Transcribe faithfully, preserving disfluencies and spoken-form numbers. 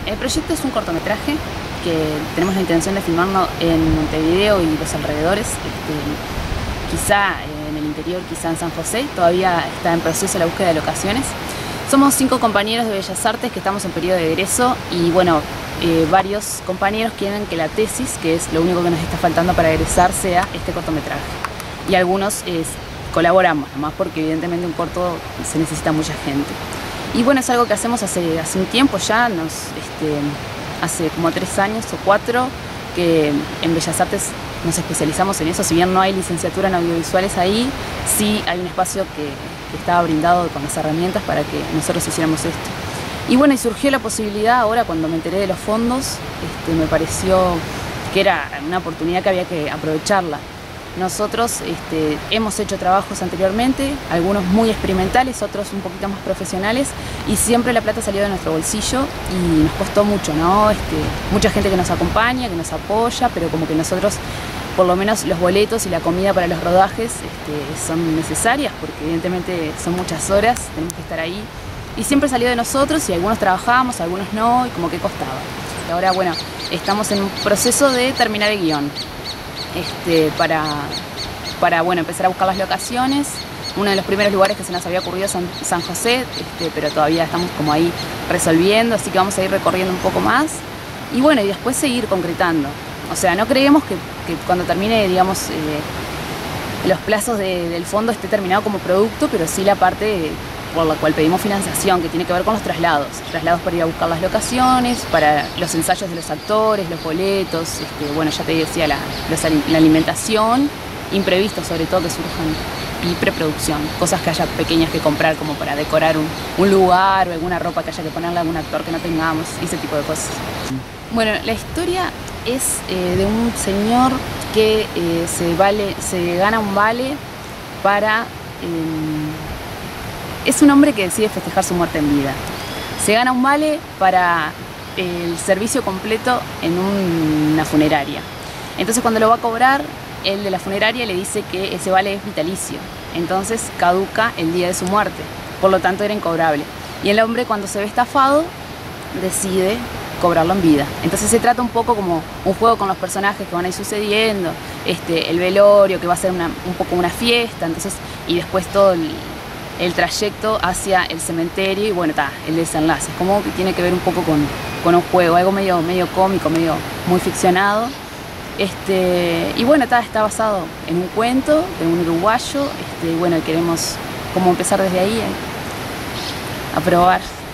El proyecto es un cortometraje que tenemos la intención de filmarlo en Montevideo y los alrededores, este, quizá en el interior, quizá en San José. Todavía está en proceso la búsqueda de locaciones. Somos cinco compañeros de Bellas Artes que estamos en periodo de egreso y bueno, eh, varios compañeros quieren que la tesis, que es lo único que nos está faltando para egresar, sea este cortometraje. Y algunos eh, colaboramos, nomás porque evidentemente un corto se necesita mucha gente. Y bueno, es algo que hacemos hace, hace un tiempo ya, nos, este, hace como tres años o cuatro, que en Bellas Artes nos especializamos en eso. Si bien no hay licenciatura en audiovisuales ahí, sí hay un espacio que, que estaba brindado con las herramientas para que nosotros hiciéramos esto. Y bueno, y surgió la posibilidad ahora, cuando me enteré de los fondos, este, me pareció que era una oportunidad que había que aprovecharla. Nosotros este, hemos hecho trabajos anteriormente, algunos muy experimentales, otros un poquito más profesionales, y siempre la plata salió de nuestro bolsillo y nos costó mucho, ¿no? Este, mucha gente que nos acompaña, que nos apoya, pero como que nosotros, por lo menos los boletos y la comida para los rodajes este, son necesarias, porque evidentemente son muchas horas, tenemos que estar ahí. Y siempre salió de nosotros y algunos trabajábamos, algunos no, y como que costaba. Y ahora, bueno, estamos en un proceso de terminar el guión. Este, para, para bueno, empezar a buscar las locaciones. Uno de los primeros lugares que se nos había ocurrido es San, San José, este, pero todavía estamos como ahí resolviendo, así que vamos a ir recorriendo un poco más y bueno, y después seguir concretando. O sea, no creemos que, que cuando termine, digamos, eh, los plazos de, del fondo esté terminado como producto, pero sí la parte por la cual pedimos financiación, que tiene que ver con los traslados. Traslados para ir a buscar las locaciones, para los ensayos de los actores, los boletos, este, bueno, ya te decía, la, los, la alimentación, imprevistos sobre todo que surjan, y preproducción, cosas que haya pequeñas que comprar como para decorar un, un lugar o alguna ropa que haya que ponerle a algún actor que no tengamos, ese tipo de cosas. Bueno, la historia es eh, de un señor que eh, se, vale, se gana un vale para... Eh, Es un hombre que decide festejar su muerte en vida. Se gana un vale para el servicio completo en una funeraria. Entonces cuando lo va a cobrar, el de la funeraria le dice que ese vale es vitalicio. Entonces caduca el día de su muerte. Por lo tanto era incobrable. Y el hombre, cuando se ve estafado, decide cobrarlo en vida. Entonces se trata un poco como un juego con los personajes que van a ir sucediendo. Este, el velorio, que va a ser una, un poco una fiesta. Entonces, y después todo el... el trayecto hacia el cementerio y bueno, está, el desenlace. Como que tiene que ver un poco con, con un juego, algo medio, medio cómico, medio muy ficcionado. Este, y bueno, está, está basado en un cuento de un uruguayo, este, y bueno, queremos como empezar desde ahí a, a probar.